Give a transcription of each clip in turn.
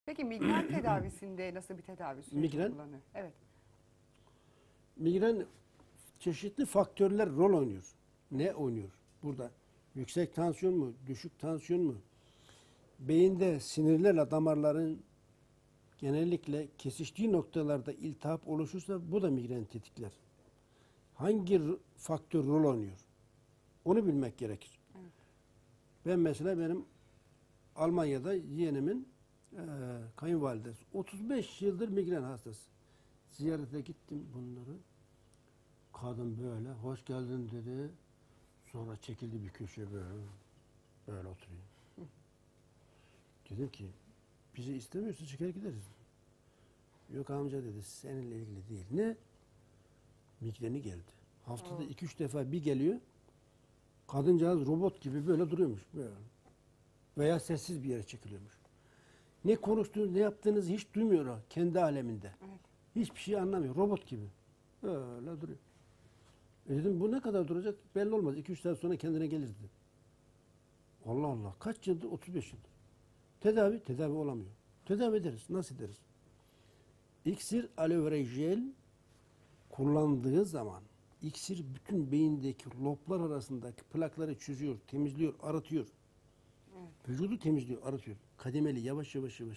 Peki migren tedavisinde nasıl bir tedavi süreci Migren? kullanıyor? Evet. Migren çeşitli faktörler rol oynuyor. Ne oynuyor burada? Yüksek tansiyon mu? Düşük tansiyon mu? Beyinde sinirlerle damarların genellikle kesiştiği noktalarda iltihap oluşursa bu da migren tetikler. Hangi faktör rol oynuyor? Onu bilmek gerekir. Evet. Ben mesela benim Almanya'da yeğenimin kayınvalidesi 35 yıldır migren hastası. Ziyarete gittim bunları. Kadın böyle hoş geldin dedi. Sonra çekildi bir köşeye böyle oturuyor. Dedim ki bizi istemiyorsa çıkar gideriz. Yok amca dedi seninle ilgili değil. Ne? Migreni geldi. Haftada 2-3 defa bir geliyor. Kadıncağız robot gibi böyle duruyormuş. Böyle. Veya sessiz bir yere çekiliyormuş. Ne konuştuğunu, ne yaptığınızı hiç duymuyor o kendi aleminde. Evet. Hiçbir şey anlamıyor. Robot gibi. Öyle duruyor. Dedim bu ne kadar duracak? Belli olmaz. 2-3 saat sonra kendine gelir dedim. Allah Allah. Kaç yıldır? 35 yıldır. Tedavi olamıyor. Tedavi ederiz. Nasıl ederiz? İksir, aloe vera jel kullandığı zaman iksir bütün beyindeki loblar arasındaki plakları çözüyor, temizliyor, arıtıyor. Evet. Vücudu temizliyor, arıtıyor. Kademeli yavaş.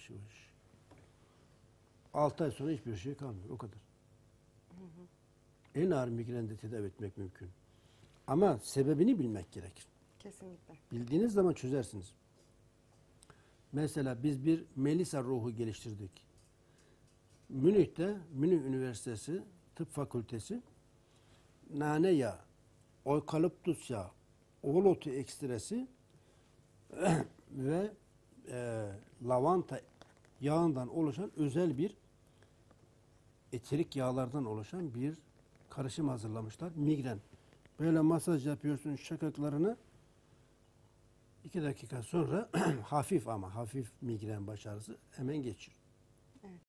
6 ay sonra hiçbir şey kalmıyor. O kadar. En ağır migrende tedavi etmek mümkün. Ama sebebini bilmek gerekir. Kesinlikle. Bildiğiniz zaman çözersiniz. Mesela biz bir Melisa ruhu geliştirdik. Münih'te, Münih Üniversitesi Tıp Fakültesi nane yağı, oykaliptus yağı, oğul otu ekstresi ve lavanta yağından oluşan özel bir eterik yağlardan oluşan bir karışım hazırlamışlar. Migren. Böyle masaj yapıyorsun şakaklarını 2 dakika sonra hafif migren baş ağrısı hemen geçiyor.